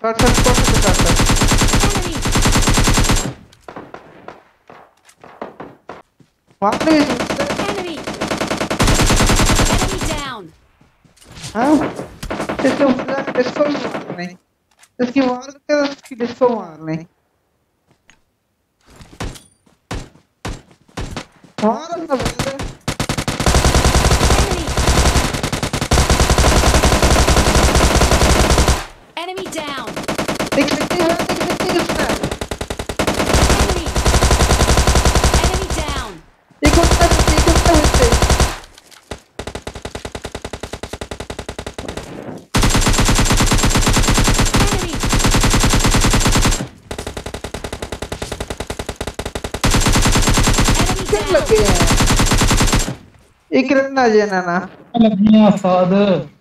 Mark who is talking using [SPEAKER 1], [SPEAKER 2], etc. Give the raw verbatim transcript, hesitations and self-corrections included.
[SPEAKER 1] Shot shot spot पे shot है। वहाँ पे
[SPEAKER 2] Enemy! Enemy down!
[SPEAKER 1] हाँ इसको डिस्को मारने इसकी वॉल के उसकी डिस्को मारने वॉल ना बंदे
[SPEAKER 2] Enemy down!
[SPEAKER 1] एक मिनट है एक मिनट है
[SPEAKER 2] Enemy! Enemy down!
[SPEAKER 1] एक उठता है एक उठता है
[SPEAKER 2] Enemy! Enemy
[SPEAKER 1] किस
[SPEAKER 2] down!
[SPEAKER 1] लगे हैं एक रन ना जेना ना
[SPEAKER 3] लग गया साद